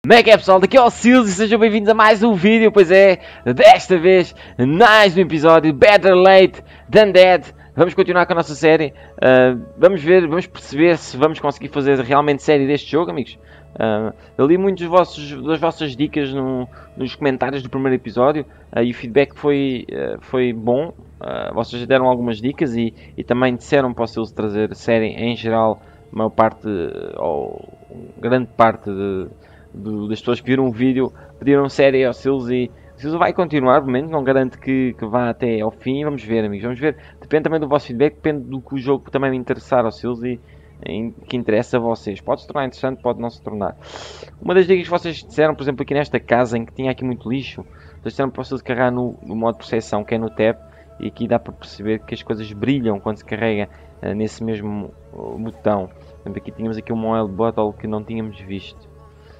Como é que é, pessoal? Daqui é o Silas e sejam bem-vindos a mais um vídeo. Pois é, desta vez mais um episódio Better Late Than Dead. Vamos continuar com a nossa série. Vamos ver, vamos perceber se vamos conseguir fazer realmente série deste jogo, amigos. Eu li muitas das vossas dicas nos comentários do primeiro episódio e o feedback foi bom. Vocês deram algumas dicas e também disseram para o Silas trazer série em geral, a maior parte ou grande parte das pessoas que viram o vídeo pediram série ao Silas e o Silas vai continuar, pelo menos, não garante que vá até ao fim. Vamos ver, amigos, vamos ver. Depende também do vosso feedback, depende do que o jogo também me interessar ao Silas e que interessa a vocês. Pode se tornar interessante, pode não se tornar. Uma das dicas que vocês disseram, por exemplo, aqui nesta casa em que tinha aqui muito lixo, vocês disseram para o Silas carregar no modo de percepção, que é no tab, e aqui dá para perceber que as coisas brilham quando se carrega nesse mesmo botão. Aqui tínhamos aqui um oil bottle que não tínhamos visto.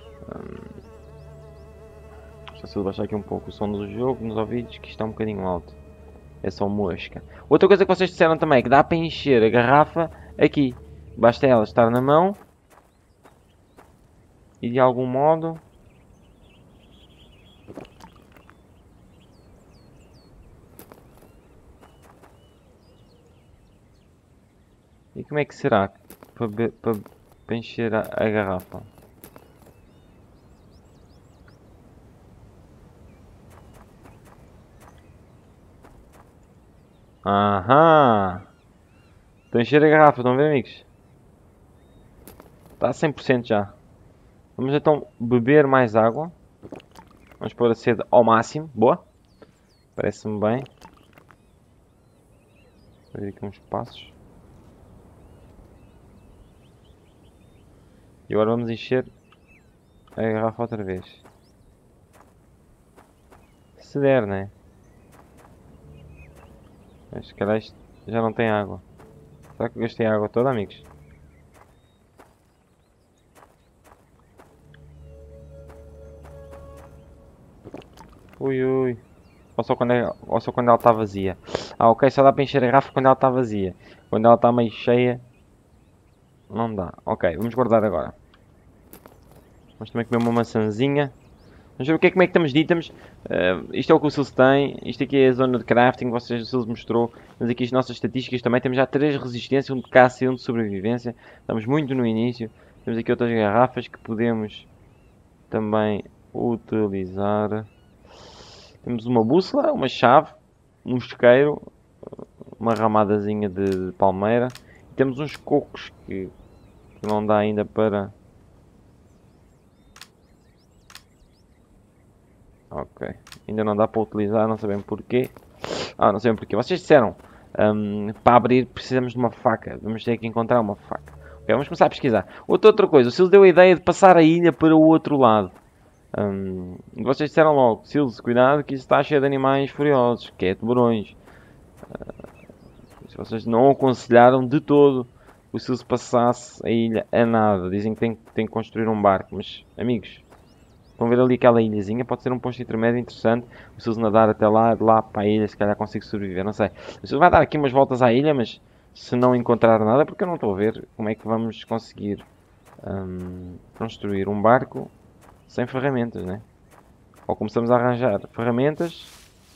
Deixa eu baixar aqui um pouco o som do jogo nos ouvidos, que está um bocadinho alto. É só mosca. Outra coisa que vocês disseram também é que dá para encher a garrafa aqui. Basta ela estar na mão e de algum modo e como é que será para encher a garrafa? Aham! Estou a encher a garrafa, estão a ver, amigos? Está a 100% já. Vamos então beber mais água. Vamos pôr a sede ao máximo. Boa. Parece-me bem. Vou ver aqui uns passos. E agora vamos encher a garrafa outra vez. Se der, né? Mas se calhar isto já não tem água. Será que eu gastei a água toda, amigos? Ui, ui. Ou só quando ela está vazia. Ah, ok, só dá para encher a garrafa quando ela está vazia. Quando ela está meio cheia, não dá. Ok, vamos guardar agora. Vamos também comer uma maçãzinha. Vamos ver o que é, como é que estamos de itens. Isto é o que o Silas tem. Isto aqui é a zona de crafting, o Silas mostrou. Temos aqui as nossas estatísticas também. Temos já 3 resistências, 1 de caça e 1 de sobrevivência. Estamos muito no início. Temos aqui outras garrafas que podemos também utilizar. Temos uma bússola, uma chave, um isqueiro, uma ramadazinha de palmeira. E temos uns cocos que não dá ainda para... Ok, ainda não dá para utilizar, não sabemos porquê. Não sabemos porquê. Vocês disseram, para abrir precisamos de uma faca. Vamos ter que encontrar uma faca. Ok, vamos começar a pesquisar. Outra coisa, o Silas deu a ideia de passar a ilha para o outro lado. Vocês disseram logo, Silas, cuidado que isso está cheio de animais furiosos, que é tubarões. Vocês não aconselharam de todo que o Silas passasse a ilha a nada. Dizem que tem que construir um barco, mas amigos, vão ver ali aquela ilhazinha, pode ser um ponto intermédio interessante. O Silas nadar até lá, de lá para a ilha, se calhar consigo sobreviver, não sei. O Silas vai dar aqui umas voltas à ilha, mas se não encontrar nada, porque eu não estou a ver como é que vamos conseguir construir um barco sem ferramentas, né? Ou começamos a arranjar ferramentas,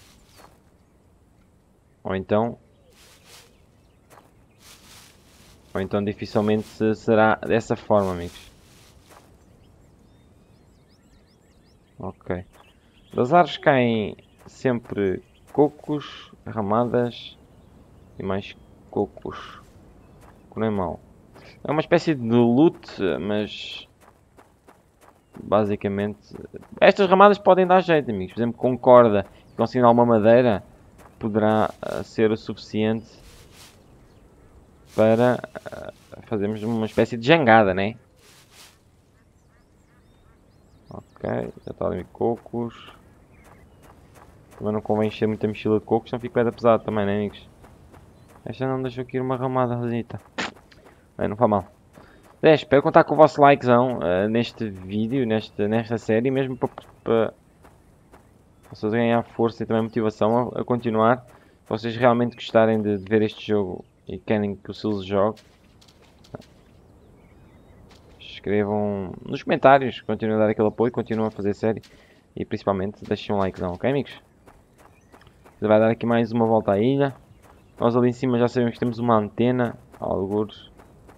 ou então dificilmente será dessa forma, amigos. Ok. Das árvores caem sempre cocos, ramadas e mais cocos. Que não é mau. É uma espécie de loot, mas basicamente estas ramadas podem dar jeito, amigos. Por exemplo, com corda e conseguindo alguma madeira poderá ser o suficiente para fazermos uma espécie de jangada, né? Ok, já está ali cocos. Também não convém encher muita mochila de cocos, senão fica bem pesado também, né, amigos? Esta não deixou aqui uma ramada rasita. Não faz mal. Espero contar com o vosso likezão neste vídeo, nesta série, mesmo para vocês ganhar força e também motivação a continuar. Se vocês realmente gostarem de ver este jogo e querem que o Silas jogue, escrevam nos comentários, continuem a dar aquele apoio, continuem a fazer série e principalmente deixem um likezão, ok amigos? Você vai dar aqui mais uma volta à ilha. Nós ali em cima já sabemos que temos uma antena, algures.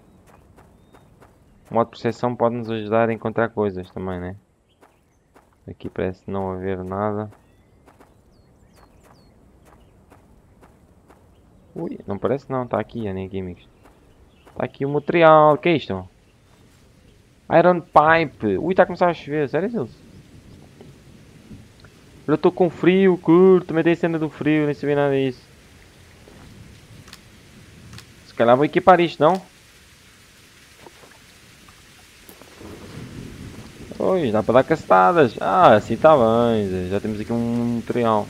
O modo de percepção pode nos ajudar a encontrar coisas também, né? Aqui parece não haver nada. Ui, não parece não, está aqui, nem aqui amigos. Está aqui o material, o que é isto? Iron Pipe. Ui, está a começar a chover, sério Deus? Eu estou com frio, curto, também tem cena do frio, nem sabia nada disso. Se calhar vou equipar isto, não? Ui, dá para dar castadas. Ah, assim está bem, Zé. Já temos aqui um material.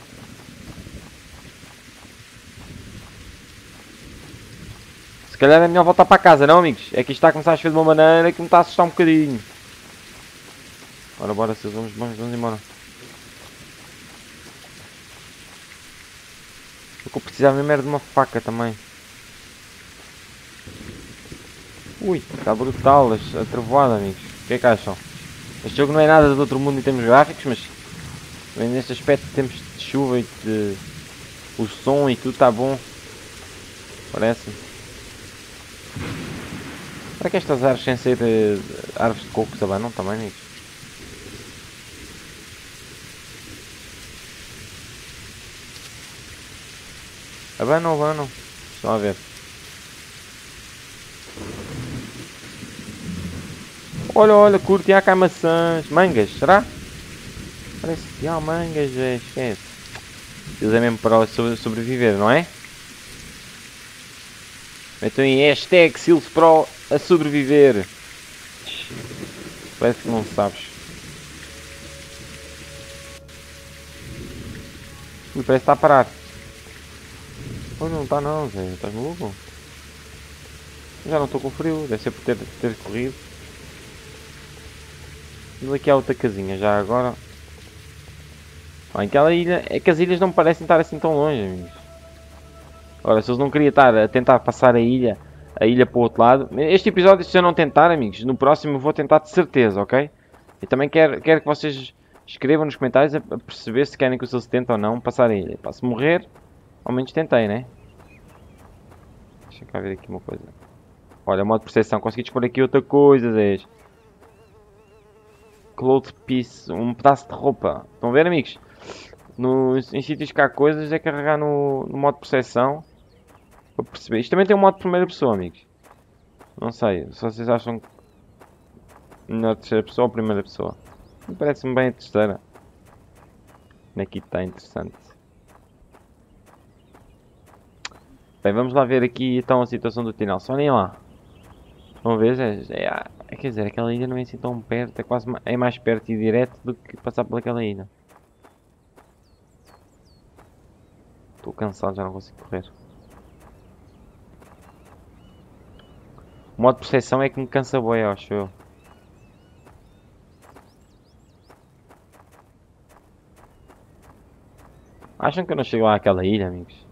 Se calhar é melhor voltar para casa, não amigos? É que isto está a começar a chover de uma maneira que me está a assustar um bocadinho. Bora, bora, seus vamos embora. O que eu precisava mesmo era de uma faca também. Ui, está brutal a trovoada, amigos. O que é que acham? Este jogo não é nada do outro mundo em termos gráficos, mas neste aspecto de tempos de chuva e de... o som e tudo está bom. Parece. Será que estas árvores sem ser árvores de coco se abanam também, amigos? Abanam, abanam. Estão a ver. Olha, olha, curte, há cá maçãs. Mangas, será? Parece que há mangas, esquece. Eles é mesmo para sobreviver, não é? Então em hashtag Silves Pro a sobreviver. Parece que não sabes. Ui, parece que está a parar. Oh, não está não, Zé. Estás maluco? Já não estou com frio. Deve ser por ter corrido. Mas aqui há outra casinha já agora. Bem, aquela ilha... É que as ilhas não me parecem estar assim tão longe, amigos. Ora, se eles não queriam estar a tentar passar a ilha para o outro lado... Este episódio, se eu não tentar, amigos, no próximo eu vou tentar de certeza, ok? E também quero que vocês escrevam nos comentários a perceber se querem que o seu 70 ou não passar a ilha. Para se morrer, ao menos tentei, né? Deixa cá ver aqui uma coisa. Olha, modo de percepção. Consegui dispor aqui outra coisa, Zé. Cloth piece. Um pedaço de roupa. Estão a ver, amigos? Em sítios que há coisas é carregar no modo de percepção. Para perceber. Isto também tem um modo de primeira pessoa, amigos. Não sei. Se vocês acham melhor terceira pessoa ou primeira pessoa. Parece-me bem a terceira. Aqui está interessante. Bem, vamos lá ver aqui então a situação do Tinel. Só nem lá. Vamos ver, quer dizer, aquela ilha não é assim tão perto, é quase é mais perto e direto do que passar por aquela ilha. Estou cansado, já não consigo correr. O modo de percepção é que me cansa bué, acho eu. Acham que eu não chego lá àquela ilha, amigos?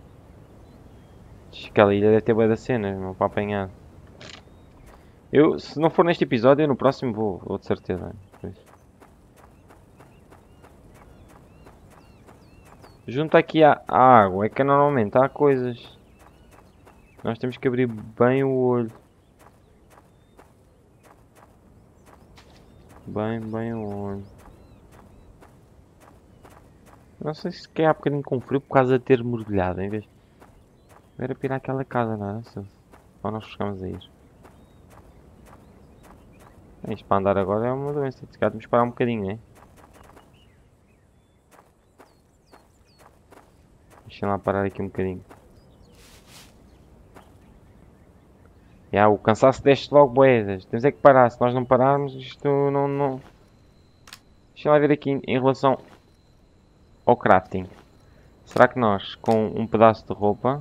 Aquela ilha deve ter bué da cena, não para apanhar. Eu, se não for neste episódio, no próximo vou de certeza. Junto aqui à água, é que normalmente há coisas. Nós temos que abrir bem o olho. Bem o olho. Não sei se quer há bocadinho com frio por causa de ter mergulhado, em vez de... Era para ir àquela casa, não é? Ou nós ficamos a ir. Isto para andar agora é uma doença. Se calhar temos que parar um bocadinho, né? Deixa lá parar aqui um bocadinho. O cansaço desce logo boedas. Temos é que parar. Se nós não pararmos, isto não... Deixa lá ver aqui em relação ao crafting. Será que nós, com um pedaço de roupa...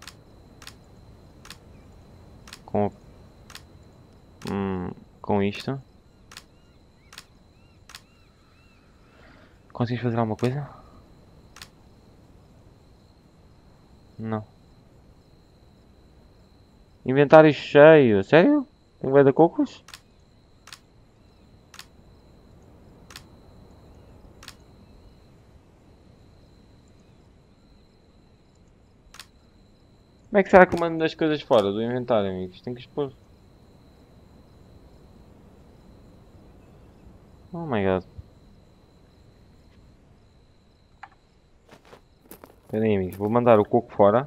Com isto... Conseguimos fazer alguma coisa? Não. Inventário cheio. Sério? Tem bué de cocos? Como é que será que eu mando as coisas fora do inventário, amigos? Tenho que expor. Oh my god. Espera aí, amigos. Vou mandar o coco fora.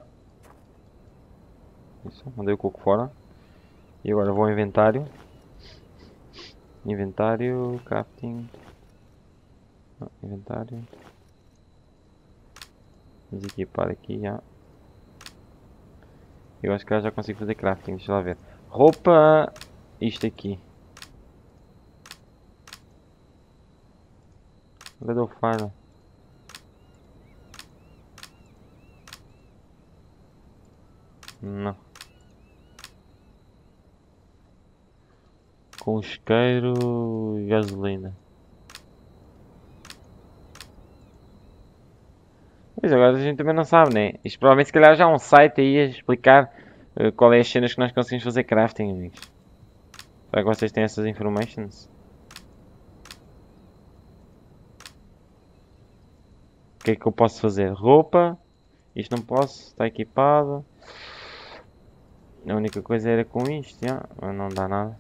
Isso, mandei o coco fora. E agora vou ao inventário. Inventário, crafting. Não, inventário. Vamos equipar aqui já. Eu acho que já consigo fazer crafting, deixa lá ver. Roupa, isto aqui. Onde deu falha? Não. Com isqueiro e gasolina. Pois agora a gente também não sabe, né? Isto provavelmente se calhar já há um site aí a explicar qual é as cenas que nós conseguimos fazer crafting, amigos. Será que vocês têm essas informations? O que é que eu posso fazer? Roupa. Isto não posso, está equipado. A única coisa era com isto, já. Não dá nada.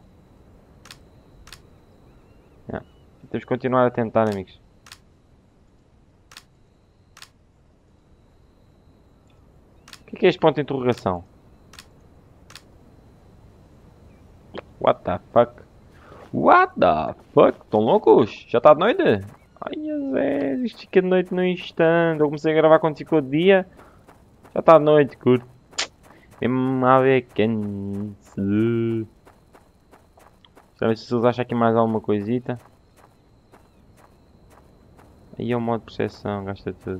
Já. Temos que continuar a tentar, amigos. O que é este ponto de interrogação? What the fuck? What the fuck? Estão loucos? Já está de noite? Ai, Zé, isto fica de noite num instante. Eu comecei a gravar quando ficou de dia. Já está de noite, curto. É uma vacância. Deixa eu ver se vocês acham aqui mais alguma coisita. Aí é o modo de percepção, gasta tudo.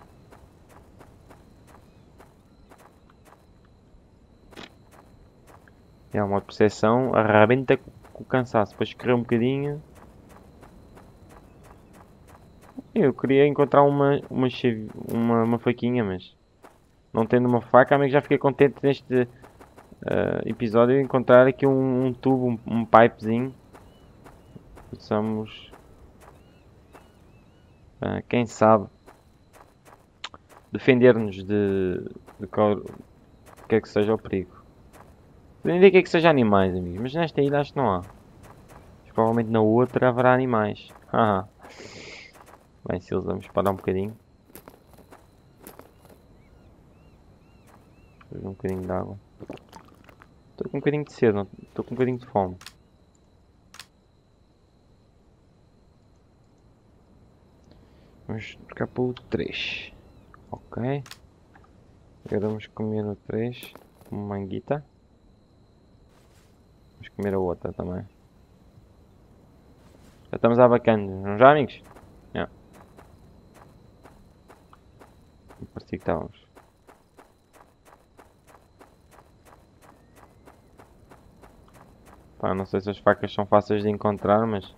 É o modo de percepção, arrebenta com o cansaço. Depois correr um bocadinho. Eu queria encontrar uma faquinha, mas não tendo uma faca, amigo, já fiquei contente neste episódio encontrar aqui um tubo, um pipezinho. Possamos, quem sabe, defender-nos de quer que seja o perigo. Nem digo que seja animais, amigos, mas nesta ilha acho que não há. Mas provavelmente na outra haverá animais. Bem, se eles vamos parar um bocadinho. Um bocadinho de água. Estou com um bocadinho de sede, estou com um bocadinho de fome. Vamos trocar para o 3. Ok. Agora vamos comer no 3. Uma manguita. Vamos comer a outra também. Já estamos à bacana, não já, amigos? Já. Parecia que estávamos. Pá, não sei se as facas são fáceis de encontrar, mas...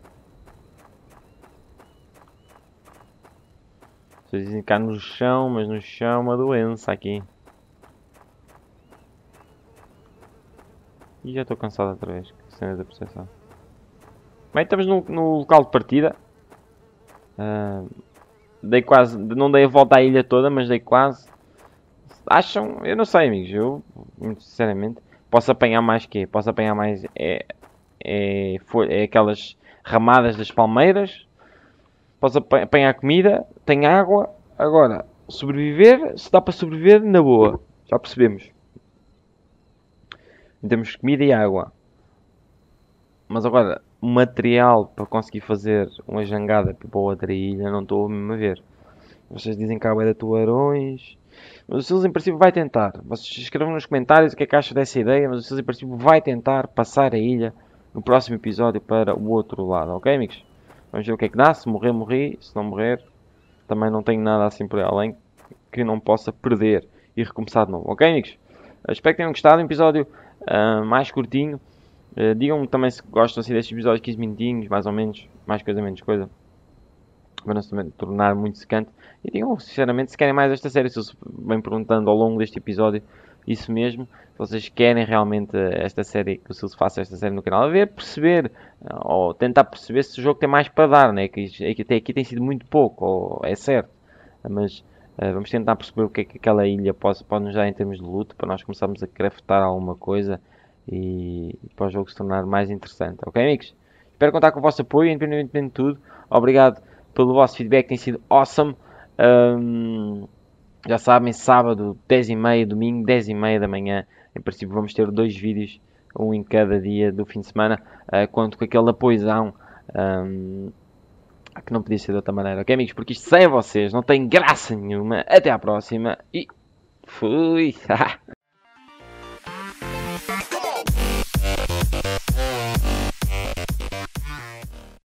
Vocês dizem cá no chão, mas no chão é uma doença aqui. E já estou cansado outra vez, que cena da percepção. Bem, estamos no local de partida. Dei quase, não dei a volta à ilha toda, mas dei quase. Acham? Eu não sei, amigos. Eu, muito sinceramente, posso apanhar mais que? Posso apanhar mais aquelas ramadas das palmeiras. Posso apanhar comida, tem água. Agora, sobreviver, se dá para sobreviver, na boa. Já percebemos. Temos comida e água. Mas agora, material para conseguir fazer uma jangada para outra ilha, não estou mesmo a ver. Vocês dizem que há bué de tubarões. Mas o Silas em princípio vai tentar. Vocês escrevam nos comentários o que é que acham dessa ideia, mas o Silas em princípio vai tentar passar a ilha no próximo episódio para o outro lado, ok, amigos? Vamos ver o que é que dá. Se morrer, morri. Se não morrer, também não tenho nada assim por aí além que não possa perder e recomeçar de novo, ok, amigos? Espero que tenham gostado. Um episódio mais curtinho. Digam-me também se gostam assim destes episódios, 15 minutinhos, mais ou menos, mais coisa, menos coisa, para não se tornar muito secante. E digam sinceramente se querem mais esta série, se vocês vêm perguntando ao longo deste episódio, isso mesmo, se vocês querem realmente esta série, que o Silso faça esta série no canal, a ver, perceber, ou tentar perceber se o jogo tem mais para dar, né? Que até aqui tem sido muito pouco, ou é certo, mas Vamos tentar perceber o que é que aquela ilha pode nos dar em termos de loot, para nós começarmos a craftar alguma coisa e para o jogo se tornar mais interessante. Ok, amigos? Espero contar com o vosso apoio, independentemente de tudo. Obrigado pelo vosso feedback, tem sido awesome. Já sabem, sábado 10h30, domingo 10h30 da manhã. Em princípio vamos ter 2 vídeos, um em cada dia do fim de semana. Conto com aquele apoiozão que não podia ser de outra maneira, ok, amigos? Porque isto sem vocês não tem graça nenhuma. Até à próxima e fui!